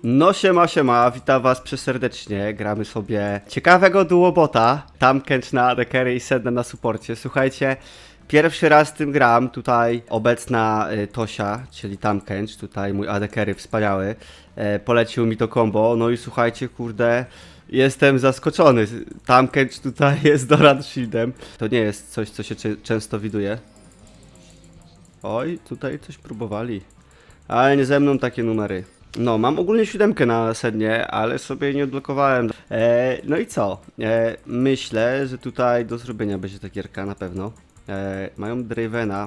No siema, witam was przeserdecznie, gramy sobie ciekawego duobota, Tampkench na AD Carry i Senna na suporcie. Słuchajcie, pierwszy raz z tym gram, tutaj obecna Tosia, czyli Tampkench, tutaj mój AD Carry wspaniały, polecił mi to combo, no i słuchajcie, kurde, jestem zaskoczony, Tampkench tutaj jest Doran Shieldem, to nie jest coś, co się często widuje. Oj, tutaj coś próbowali, ale nie ze mną takie numery. No, mam ogólnie 7 na Sennie, ale sobie nie odblokowałem. No i co? Myślę, że tutaj do zrobienia będzie ta gierka na pewno. Mają Dravena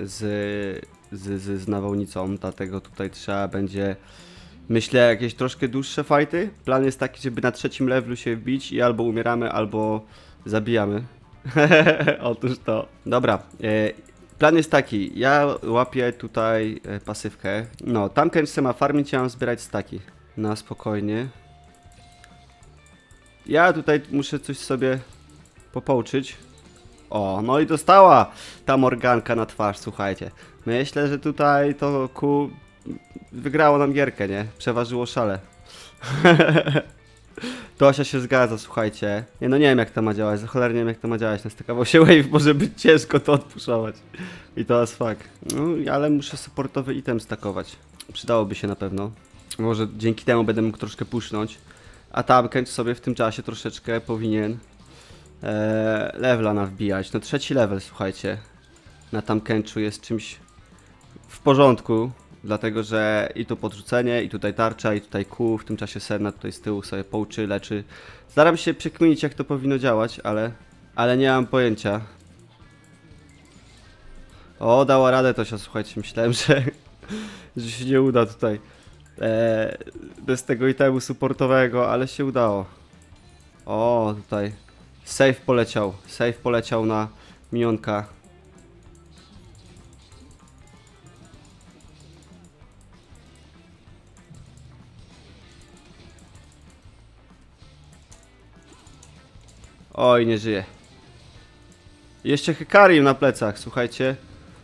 z nawałnicą, dlatego tutaj trzeba będzie, myślę, jakieś troszkę dłuższe fighty. Plan jest taki, żeby na trzecim levelu się wbić i albo umieramy, albo zabijamy. Otóż to. Dobra. Plan jest taki, ja łapię tutaj pasywkę. No, Tampkench se ma farmić, ja mam zbierać staki. Na spokojnie. Ja tutaj muszę coś sobie popouczyć. O, no i dostała ta Morganka na twarz, słuchajcie. Myślę, że tutaj to Q wygrało nam gierkę, nie? Przeważyło szale. Tosia się zgadza, słuchajcie. Nie wiem jak to ma działać, za cholernie nie wiem jak to ma działać. Nastakował się wave, może być ciężko to odpuszować. I to jest fakt. No, ale muszę supportowy item stakować. Przydałoby się na pewno. Może dzięki temu będę mógł troszkę pusznąć. A Tampkench sobie w tym czasie troszeczkę powinien levela nawbijać. No trzeci level, słuchajcie. Na Tampkenchu jest czymś w porządku. Dlatego, że i tu podrzucenie, i tutaj tarcza, i tutaj Q, w tym czasie Senna tutaj z tyłu sobie pouczy, leczy. Staram się przekminić jak to powinno działać, ale nie mam pojęcia. O, dała radę Tosia, słuchajcie, myślałem, że się nie uda tutaj bez tego itemu supportowego, ale się udało. O, tutaj save poleciał na minionka. Oj, nie żyje. Jeszcze Hekarim na plecach, słuchajcie.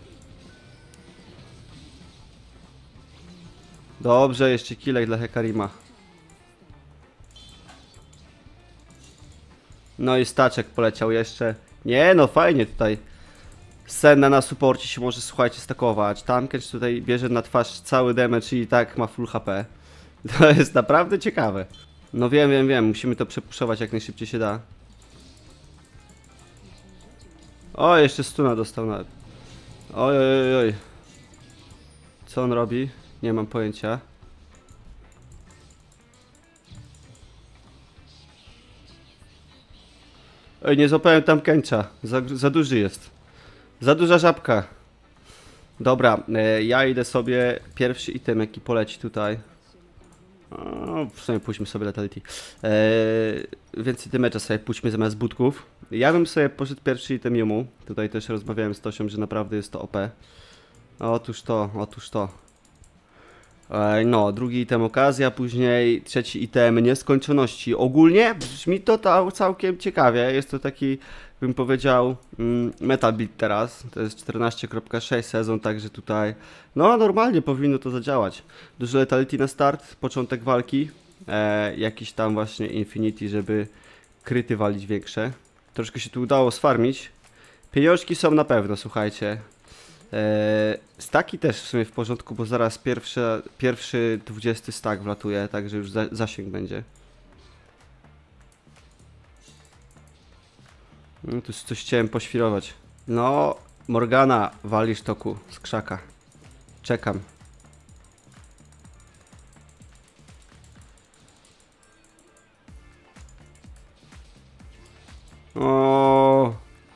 Dobrze, jeszcze killek dla Hekarima. No i staczek poleciał jeszcze. Nie no, fajnie tutaj. Senna na suporcie się może, słuchajcie, stakować. Tampkench tutaj bierze na twarz cały damage i tak ma full HP. To jest naprawdę ciekawe. No wiem, musimy to przepuszować jak najszybciej się da. O, jeszcze stuna dostał nawet. Oj. Co on robi? Nie mam pojęcia. Oj, nie złapałem Tampkencha. Za duży jest. Za duża żabka. Dobra, ja idę sobie pierwszy item jaki poleci tutaj. O, w sumie pójdźmy sobie Letality. Więcej damage'a sobie pójdźmy zamiast budków. Ja bym sobie poszedł pierwszy item Yumu. Tutaj też rozmawiałem z Tosią, że naprawdę jest to OP. Otóż to. No, drugi item okazja, później trzeci item nieskończoności. Ogólnie brzmi to całkiem ciekawie. Jest to taki, bym powiedział, meta build teraz. To jest 14.6 sezon, także tutaj no normalnie powinno to zadziałać. Dużo letality na start, początek walki. Jakiś tam właśnie infinity, żeby kryty walić większe. Troszkę się tu udało sfarmić. Pieniążki są na pewno, słuchajcie. Staki też w sumie w porządku, bo zaraz pierwszy 20 stack wlatuje, także już zasięg będzie. No tu coś chciałem poświrować. No, Morgana, walisz toku z krzaka. Czekam. O,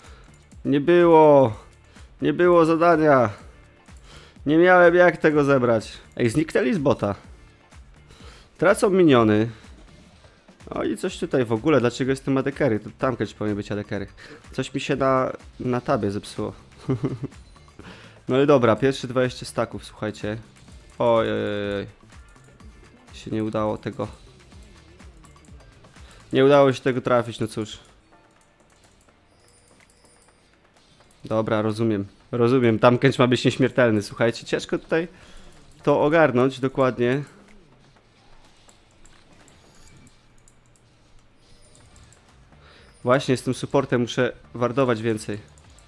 nie było zadania. Nie miałem jak tego zebrać. Ej, zniknęli z bota. Tracą miniony. O i coś tutaj w ogóle, dlaczego jestem AD Carry? To Tampkench powinien być AD Carry. Coś mi się na tabie zepsuło. No i dobra, pierwsze 20 staków, słuchajcie. Oj. Się nie udało tego. Nie udało się tego trafić, no cóż. Dobra, rozumiem, Tampkench ma być nieśmiertelny, słuchajcie, ciężko tutaj to ogarnąć dokładnie. Właśnie z tym supportem muszę wardować więcej.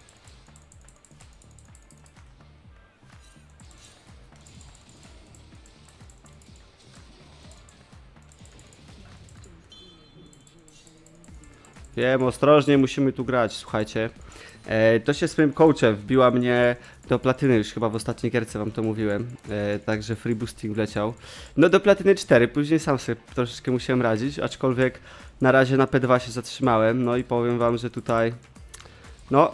Wiem, ostrożnie musimy tu grać, słuchajcie. To się swoim coachem wbiła mnie do platyny, już chyba w ostatniej gierce wam to mówiłem. Także free boosting wleciał. No do platyny 4, później sam sobie troszeczkę musiałem radzić, aczkolwiek na razie na P2 się zatrzymałem. No i powiem wam, że tutaj... No...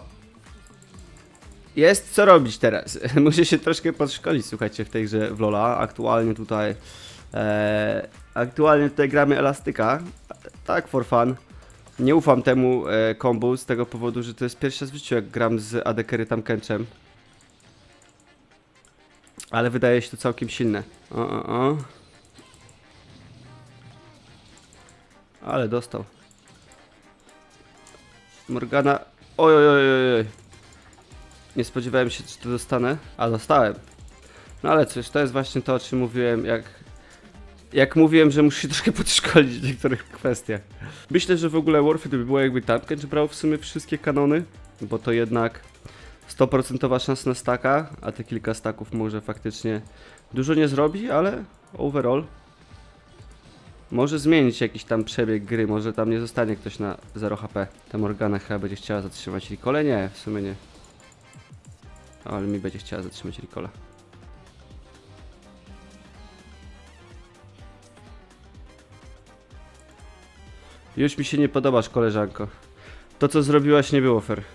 Jest co robić teraz. Muszę się troszkę podszkolić, słuchajcie, w tej grze w LoL'a. Aktualnie tutaj gramy elastyka. Tak, for fun. Nie ufam temu kombu z tego powodu, że to jest pierwszy raz w życiu, jak gram z AD Carry tam Kenczem. Ale wydaje się to całkiem silne. Ale dostał. Morgana. Oj. Nie spodziewałem się, czy to dostanę. A dostałem. No ale cóż, to jest właśnie to, o czym mówiłem, jak mówiłem, że muszę się troszkę podszkolić w niektórych kwestiach. Myślę, że w ogóle worth it by było, jakby Tankęcz brał w sumie wszystkie kanony, bo to jednak 100% szansa na staka, a te kilka staków może faktycznie dużo nie zrobi, ale overall może zmienić jakiś tam przebieg gry, może tam nie zostanie ktoś na 0 HP. Ta Morgana chyba będzie chciała zatrzymać recallę? Nie, w sumie nie. Ale mi będzie chciała zatrzymać recalla. Już mi się nie podobasz, koleżanko. To, co zrobiłaś, nie było fair.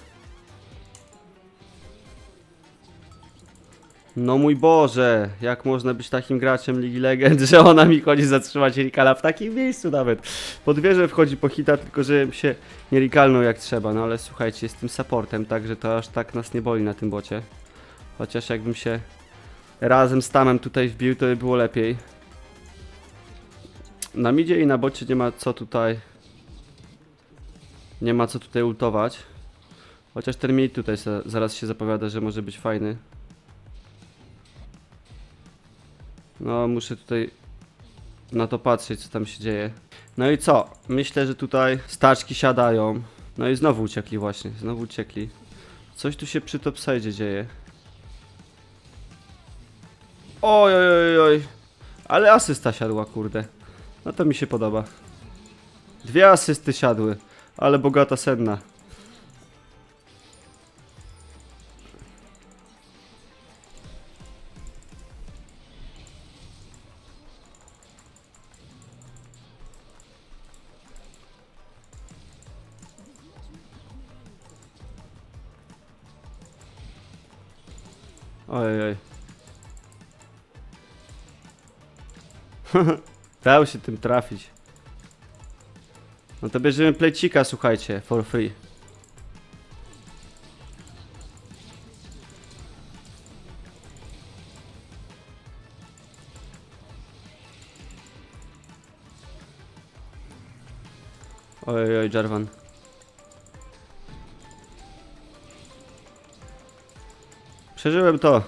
No mój Boże, jak można być takim graczem Ligi Legend, że ona mi chodzi zatrzymać recalla w takim miejscu nawet. Pod wieżę wchodzi po hita, tylko że się nie recallnął jak trzeba. No ale słuchajcie, jestem supportem, także to aż tak nas nie boli na tym bocie. Chociaż jakbym się razem z Tamem tutaj wbił, to by było lepiej. Na midzie i na bocie nie ma co tutaj... Nie ma co tutaj ultować. Chociaż ten mid tutaj zaraz się zapowiada, że może być fajny. No muszę tutaj na to patrzeć, co tam się dzieje. No i co? Myślę, że tutaj staczki siadają. No i znowu uciekli właśnie, znowu uciekli. Coś tu się przy topside dzieje. Oj. Ale asysta siadła, kurde. No to mi się podoba. 2 asysty siadły. Ale bogata senna. Ojej. Dał się tym trafić. No to bierzemy plecika, słuchajcie, for free. Ojej, Jarvan. Przeżyłem to.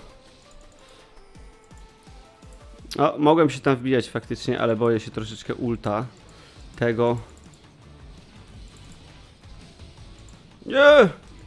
O, mogłem się tam wbijać faktycznie, ale boję się troszeczkę ulta tego. Nie!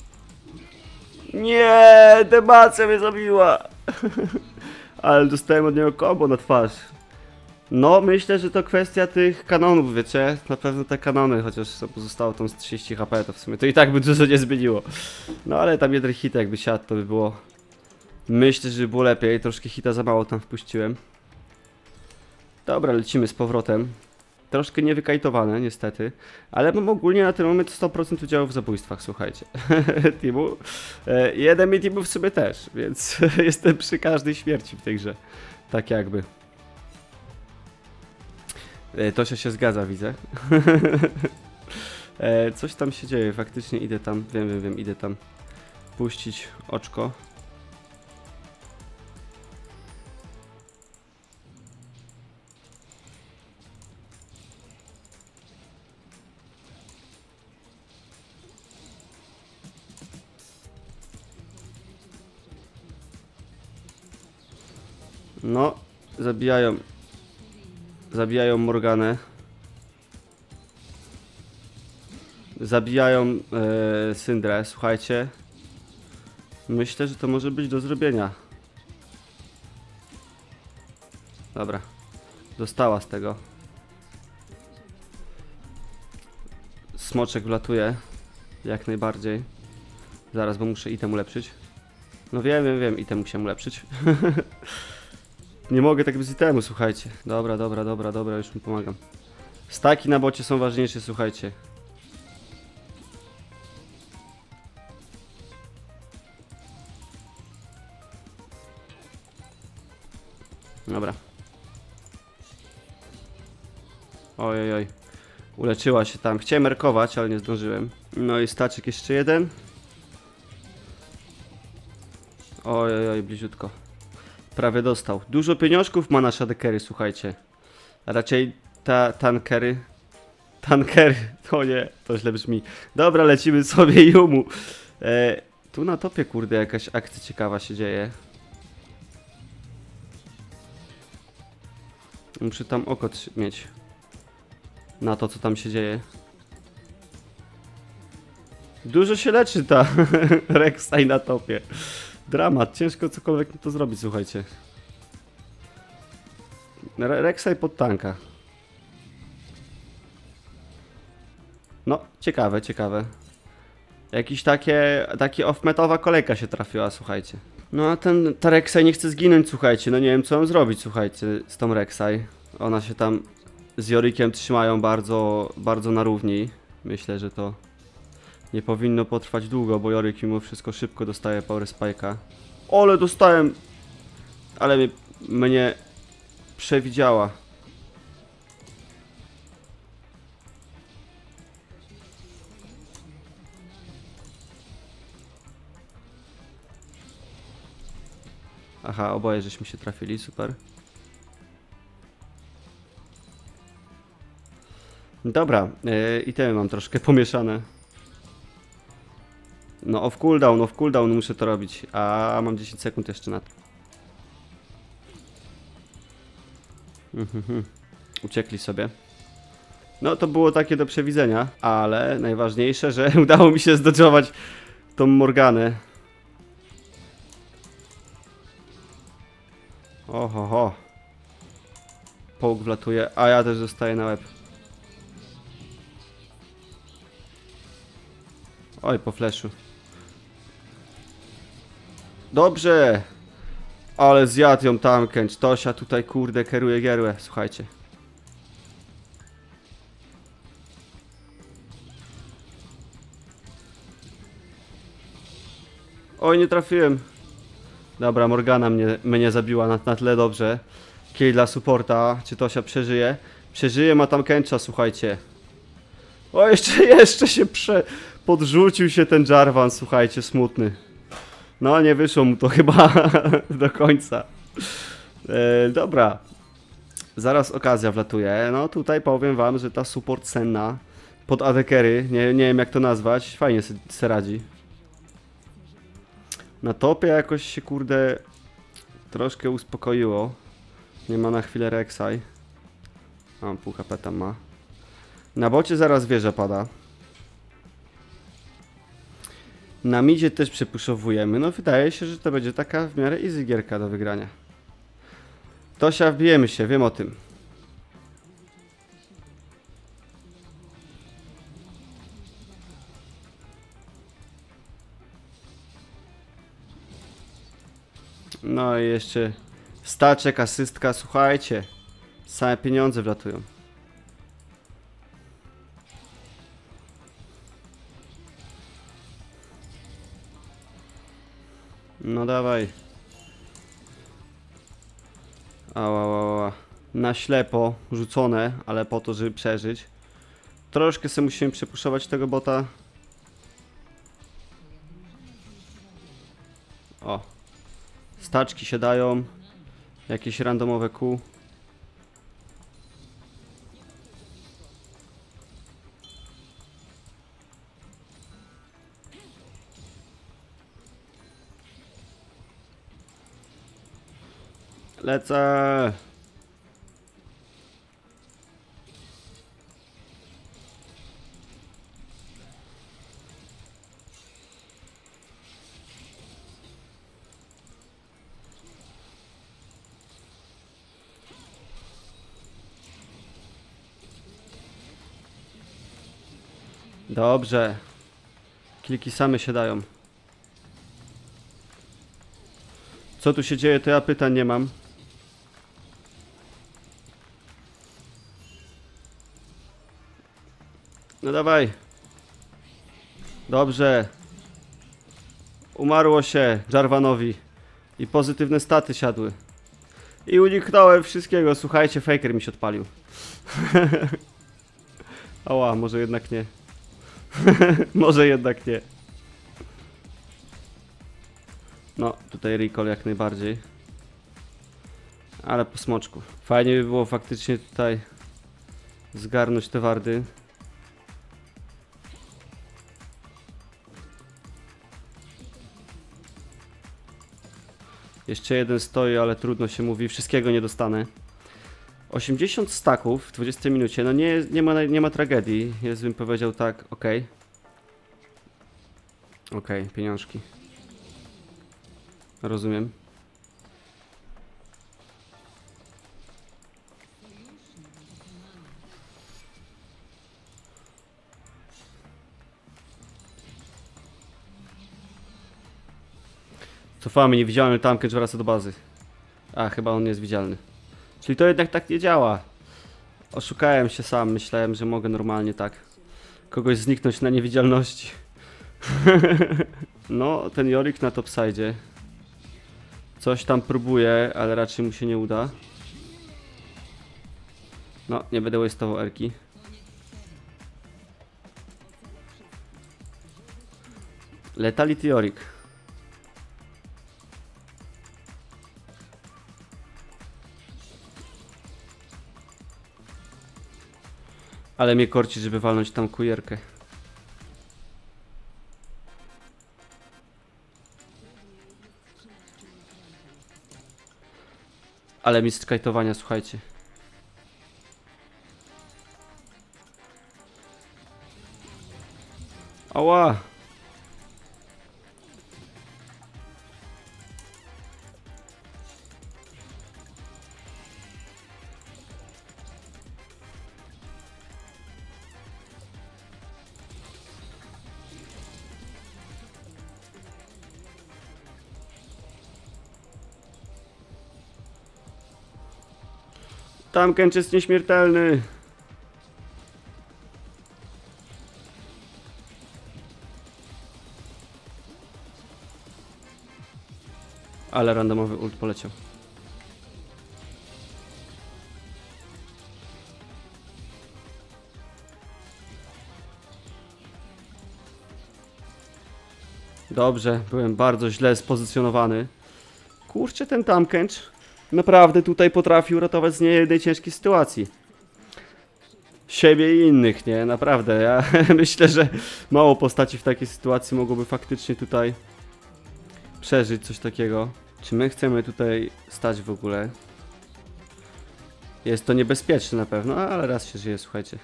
Nie! Demacja mnie zabiła! Ale dostałem od niego combo na twarz. No, myślę, że to kwestia tych kanonów, wiecie? Na pewno te kanony, chociaż pozostało tam z 30 HP, to w sumie to i tak by dużo nie zmieniło. No, ale tam jeden hit jakby siadł, to by było... Myślę, że by było lepiej. Troszkę hita za mało tam wpuściłem. Dobra, lecimy z powrotem. Troszkę niewykajtowane, niestety. Ale mam ogólnie na ten moment 100% udziału w zabójstwach, słuchajcie. Teamu. Jeden mi teamów sobie też, więc jestem przy każdej śmierci w tej grze. Tak jakby. Tosia się zgadza, widzę. Coś tam się dzieje, faktycznie idę tam, wiem, idę tam puścić oczko. No, zabijają Morganę. Zabijają Syndrę, słuchajcie. Myślę, że to może być do zrobienia. Dobra. Dostała z tego. Smoczek wlatuje. Jak najbardziej. Zaraz, bo muszę item ulepszyć. No wiem, item musiałem ulepszyć. Nie mogę tak bez itemu, słuchajcie. Dobra, już mi pomagam. Staki na bocie są ważniejsze, słuchajcie. Dobra. Ojojoj. Uleczyła się tam. Chciałem merkować, ale nie zdążyłem. No i staczek jeszcze jeden. Ojojoj, bliziutko. Prawie dostał. Dużo pieniążków ma nasza dekery, słuchajcie. A raczej tankery. Tankery. To nie, to źle brzmi. Dobra, lecimy sobie Yumu. Tu na topie, kurde, jakaś akcja ciekawa się dzieje. Muszę tam oko mieć. Na to, co tam się dzieje. Dużo się leczy ta Rek'Sai na topie. Dramat, ciężko cokolwiek to zrobić, słuchajcie. Rek'Sai pod tanka. No, ciekawe. Jakiś taki off-metowa kolejka się trafiła, słuchajcie. No a ta Rek'Sai nie chce zginąć, słuchajcie. No nie wiem, co mam zrobić, słuchajcie, z tą Rek'Sai. Ona się tam z Yorikiem trzymają bardzo na równi. Myślę, że to nie powinno potrwać długo, bo Yorick mimo wszystko szybko dostaje Power Spike'a. Ole, dostałem! Ale mnie przewidziała. Aha, oboje żeśmy się trafili, super. Dobra, itemy mam troszkę pomieszane. No off cooldown, muszę to robić. A mam 10 sekund jeszcze na to. Uciekli sobie. No to było takie do przewidzenia, ale najważniejsze, że udało mi się zdodżować tą Morganę. Oho. Połk wlatuje, a ja też zostaję na łeb. Oj, po flashu. Dobrze! Ale zjadł ją Tamkench. Tosia tutaj, kurde, kieruje gierłę. Słuchajcie. Oj, nie trafiłem. Dobra, Morgana mnie zabiła na tle dobrze. Kill dla supporta. Czy Tosia przeżyje? Przeżyje, ma Tamkencha, słuchajcie. O, jeszcze się podrzucił się ten Jarvan, słuchajcie, smutny. No, nie wyszło mu to chyba do końca. Dobra. Zaraz okazja wlatuje. No, tutaj powiem wam, że ta support Senna pod AD carry, nie wiem jak to nazwać, fajnie se radzi. Na topie jakoś się, kurde, troszkę uspokoiło. Nie ma na chwilę Rek'Sai. A, pół HP tam ma. Na bocie zaraz wieża pada. Na midzie też przepuszowujemy. No wydaje się, że to będzie taka w miarę easy gierka do wygrania. Tosia, wbijemy się, wiem o tym. No i jeszcze staczek, asystka, słuchajcie. Same pieniądze wlatują. No dawaj. Ała. Na ślepo rzucone, ale po to, żeby przeżyć. Troszkę sobie musimy przepuszować tego bota. O. Staczki się dają. Jakieś randomowe Q. Lecę! Dobrze. Kliki same się dają. Co tu się dzieje, to ja pytań nie mam. No dawaj. Dobrze. Umarło się Jarvanowi. I pozytywne staty siadły. I uniknąłem wszystkiego. Słuchajcie, faker mi się odpalił. Ała, może jednak nie. Może jednak nie. No, tutaj recall jak najbardziej. Ale po smoczku. Fajnie by było faktycznie tutaj zgarnąć te wardy. Jeszcze jeden stoi, ale trudno się mówi. Wszystkiego nie dostanę. 80 staków w 20 minucie. No nie ma tragedii. Jest, bym powiedział tak, ok. Ok, pieniążki. Rozumiem. Cofamy, niewidzialny tamkę, że wraca do bazy. A, chyba on nie jest widzialny. Czyli to jednak tak nie działa. Oszukałem się sam, myślałem, że mogę normalnie tak kogoś zniknąć na niewidzialności. No, ten Yorick na topside. Coś tam próbuje, ale raczej mu się nie uda. No, nie będę waste'ował erki. Letality Yorick. Ale mnie korci, żeby walnąć tam kujerkę. Ale mistrz kajtowania, słuchajcie. Ała! Tam Kench jest nieśmiertelny. Ale randomowy ult poleciał. Dobrze, byłem bardzo źle spozycjonowany. Kurczę, ten Tamkench naprawdę tutaj potrafił ratować z niejednej ciężkiej sytuacji. Siebie i innych, nie? Naprawdę, ja myślę, że mało postaci w takiej sytuacji mogłoby faktycznie tutaj przeżyć coś takiego. Czy my chcemy tutaj stać w ogóle? Jest to niebezpieczne na pewno, ale raz się żyje, słuchajcie.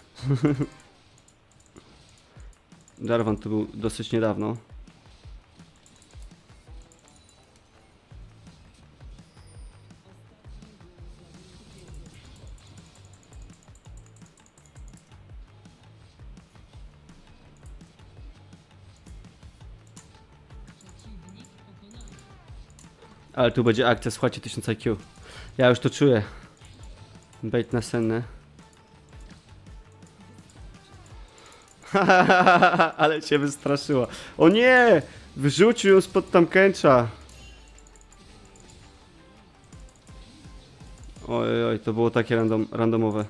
Jarvan tu był dosyć niedawno. Ale tu będzie akcja, słuchajcie, 1000 IQ. Ja już to czuję. Bait na senne. Ale cię wystraszyła. O nie! Wyrzucił ją spod Tamkencha. Oj, to było takie randomowe.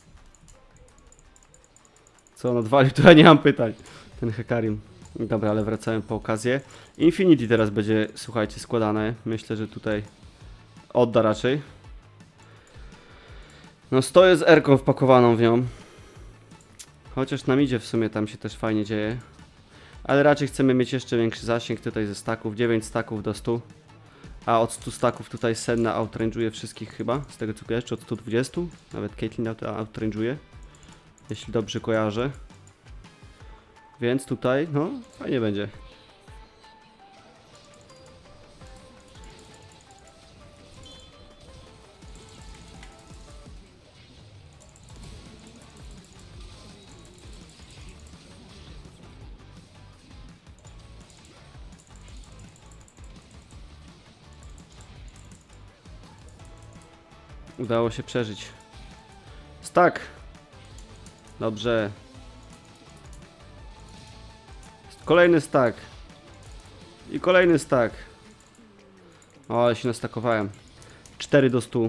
Co on odwalił? To ja nie mam pytań. Ten Hekarim. Dobra, ale wracałem po okazję. Infinity teraz będzie, słuchajcie, składane. Myślę, że tutaj odda raczej. No stoję z R-ką wpakowaną w nią. Chociaż nam idzie w sumie, tam się też fajnie dzieje. Ale raczej chcemy mieć jeszcze większy zasięg tutaj ze staków. 9 staków do 100. A od 100 staków tutaj Senna outrange'uje wszystkich chyba. Z tego co kojarzę, czy od 120. Nawet Caitlyn outrange'uje. Jeśli dobrze kojarzę. Więc tutaj, no, fajnie będzie. Udało się przeżyć. Stack! Dobrze. Kolejny stack. I kolejny stack. O, ale się nastakowałem. 4 do 100.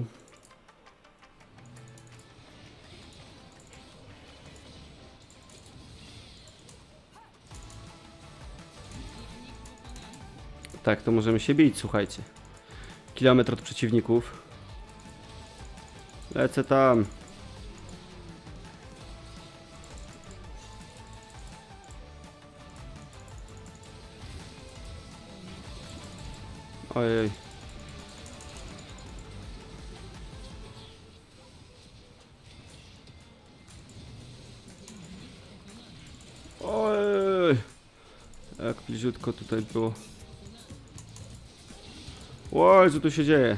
Tak, to możemy się bić, słuchajcie. Kilometr od przeciwników. Lecę tam. Ojej. Ojej. Jak bliziutko tutaj było. Oj, co tu się dzieje?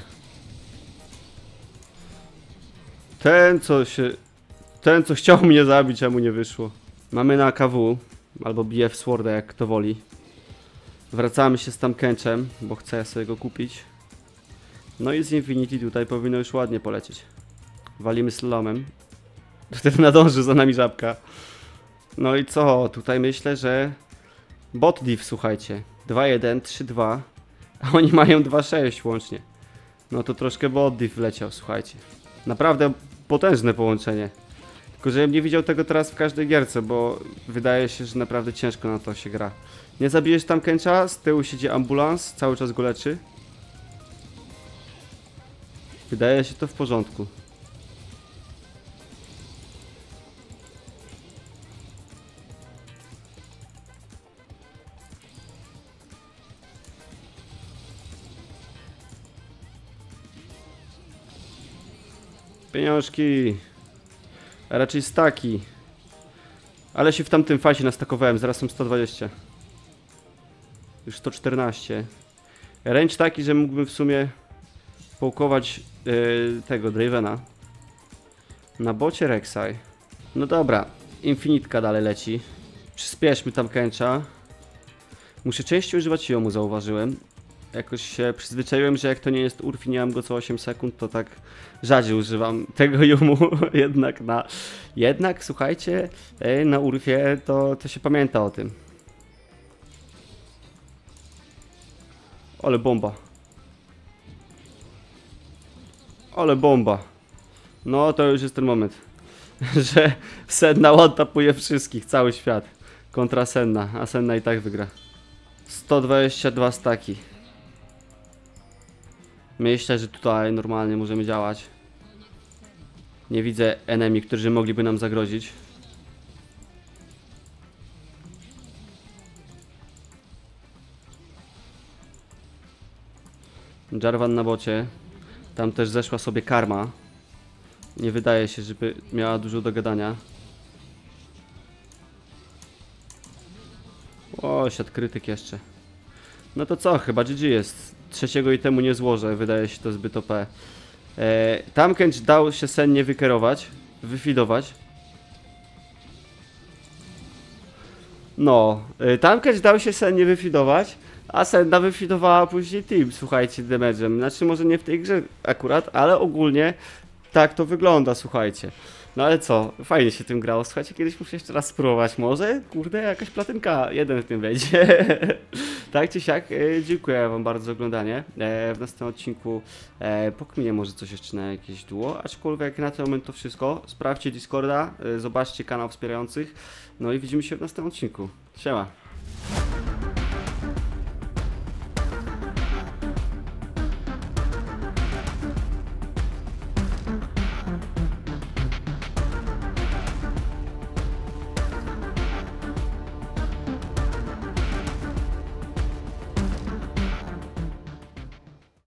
Ten co chciał mnie zabić, a mu nie wyszło. Mamy na KW, albo BF Sworda, jak kto woli. Wracamy się z Tahm-Kenchem, bo chcę sobie go kupić. No i z Infinity tutaj powinno już ładnie polecieć. Walimy slalomem. Wtedy nadąży za nami żabka. No i co? Tutaj myślę, że bot div, słuchajcie. 2-1, 3-2. A oni mają 2-6 łącznie. No to troszkę bot div wleciał, słuchajcie. Naprawdę potężne połączenie. Tylko żebym nie widział tego teraz w każdej gierce, bo wydaje się, że naprawdę ciężko na to się gra. Nie zabijesz Tahm-Kencha, z tyłu siedzi ambulans, cały czas go leczy. Wydaje się to w porządku. Pieniążki. A raczej staki. Ale się w tamtym fazie nastakowałem, zaraz są 120. Już 114. Range taki, że mógłbym w sumie połkować tego Dravena. Na bocie Rek'Sai. No dobra, Infinitka dalej leci. Przyspieszmy Tahm-Kencha. Muszę częściej używać Yomu, zauważyłem. Jakoś się przyzwyczaiłem, że jak to nie jest Urf i nie mam go co 8 sekund, to tak rzadziej używam tego Yomu. Jednak słuchajcie, na Urfie to się pamięta o tym. Ale bomba. Ale bomba. No to już jest ten moment, że Senna one-tapuje wszystkich, cały świat. Kontra Senna, a Senna i tak wygra. 122 staki. Myślę, że tutaj normalnie możemy działać. Nie widzę enemy, którzy mogliby nam zagrozić. Jarvan na bocie. Tam też zeszła sobie karma. Nie wydaje się, żeby miała dużo do gadania. O, siad krytyk jeszcze. No to co, chyba GG jest. Trzeciego itemu nie złożę, wydaje się to zbyt OP. Tahm-Kench dał się sennie wykerować, wyfidować. No, Tahm-Kench dał się sennie wyfidować, a Senna wyfidowała później team, słuchajcie, damage'em. Znaczy może nie w tej grze akurat, ale ogólnie tak to wygląda, słuchajcie. No ale co, fajnie się tym grało, słuchajcie, kiedyś muszę jeszcze raz spróbować, może, kurde, jakaś platynka, jeden w tym wejdzie. Tak czy siak, dziękuję wam bardzo za oglądanie. W następnym odcinku pokminię może coś jeszcze na jakieś duo, aczkolwiek na ten moment to wszystko. Sprawdźcie Discorda, zobaczcie kanał wspierających, no i widzimy się w następnym odcinku. Siema.